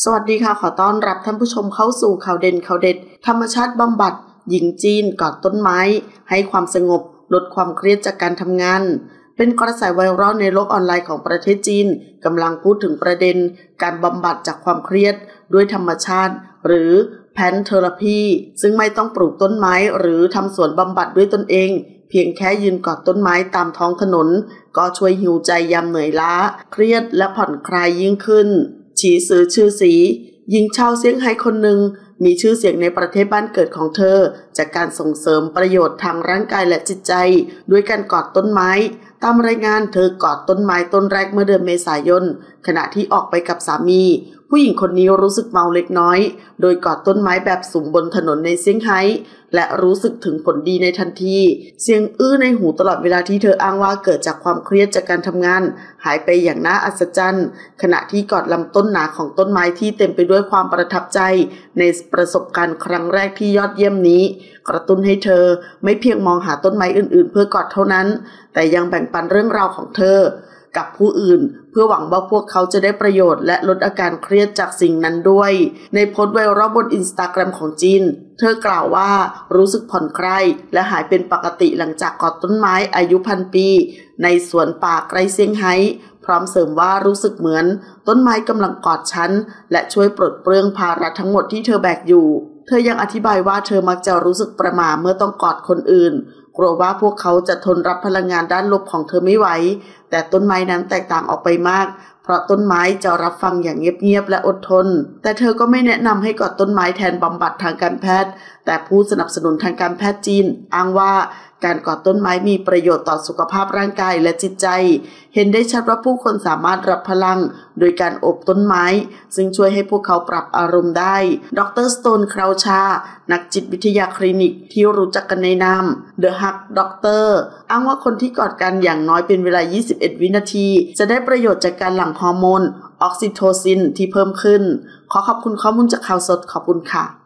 สวัสดีค่ะขอต้อนรับท่านผู้ชมเข้าสู่ข่าวเด่นข่าวเด็ดธรรมชาติบำบัดหญิงจีนกอดต้นไม้ให้ความสงบลดความเครียดจากการทำงานเป็นกระแสไวรัลในโลกออนไลน์ของประเทศจีนกำลังพูดถึงประเด็นการบำบัดจากความเครียดด้วยธรรมชาติหรือแพนเทอราพีซึ่งไม่ต้องปลูกต้นไม้หรือทำสวนบำบัดด้วยตนเองเพียงแค่ยืนกอดต้นไม้ตามท้องถนนก็ช่วยฮีลใจยามเหนื่อยล้าเครียดและผ่อนคลายยิ่งขึ้นฉีซือชื่อสีหญิงชาวเซี่ยงไฮ้คนหนึ่งมีชื่อเสียงในประเทศบ้านเกิดของเธอจากการส่งเสริมประโยชน์ทางร่างกายและจิตใจด้วยการกอดต้นไม้ตามรายงานเธอกอดต้นไม้ต้นแรกเมื่อเดือนเมษายนขณะที่ออกไปกับสามีผู้หญิงคนนี้รู้สึกเมาเล็กน้อยโดยกอดต้นไม้แบบสูงบนถนนในเซี่ยงไฮ้และรู้สึกถึงผลดีในทันทีเสียงอื้อในหูตลอดเวลาที่เธออ้างว่าเกิดจากความเครียดจากการทำงานหายไปอย่างน่าอัศจรรย์ขณะที่กอดลำต้นหนาของต้นไม้ที่เต็มไปด้วยความประทับใจในประสบการณ์ครั้งแรกที่ยอดเยี่ยมนี้กระตุ้นให้เธอไม่เพียงมองหาต้นไม้อื่นๆเพื่อกอดเท่านั้นแต่ยังแบ่งปันเรื่องราวของเธอกับผู้อื่นเพื่อหวังว่าพวกเขาจะได้ประโยชน์และลดอาการเครียดจากสิ่งนั้นด้วยในโพสต์ไวรัลบน Instagram ของจีนเธอกล่าวว่ารู้สึกผ่อนคลายและหายเป็นปกติหลังจากกอดต้นไม้อายุพันปีในสวนป่าใกล้เซี่ยงไฮ้พร้อมเสริมว่ารู้สึกเหมือนต้นไม้กำลังกอดฉันและช่วยปลดเปลื้องภาระทั้งหมดที่เธอแบกอยู่เธอยังอธิบายว่าเธอมักจะรู้สึกประหม่าเมื่อต้องกอดคนอื่นกลัวว่าพวกเขาจะทนรับพลังงานด้านลบของเธอไม่ไหวแต่ต้นไม้นั้นแตกต่างออกไปมากเพราะต้นไม้จะรับฟังอย่างเงียบๆและอดทนแต่เธอก็ไม่แนะนำให้กอดต้นไม้แทนบำบัดทางการแพทย์แต่ผู้สนับสนุนทางการแพทย์จีนอ้างว่าการกอดต้นไม้มีประโยชน์ต่อสุขภาพร่างกายและจิตใจเห็นได้ชัดว่าผู้คนสามารถรับพลังโดยการอบต้นไม้ซึ่งช่วยให้พวกเขาปรับอารมณ์ได้ดร.สโตนคราวชานักจิตวิทยาคลินิกที่รู้จักกันในนาม The Hug Doctor อ้างว่าคนที่กอดกันอย่างน้อยเป็นเวลา 21 วินาทีจะได้ประโยชน์จากการหลั่งฮอร์โมนออกซิโทซินที่เพิ่มขึ้นขอขอบคุณข้อมูลจากข่าวสดขอบคุณค่ะ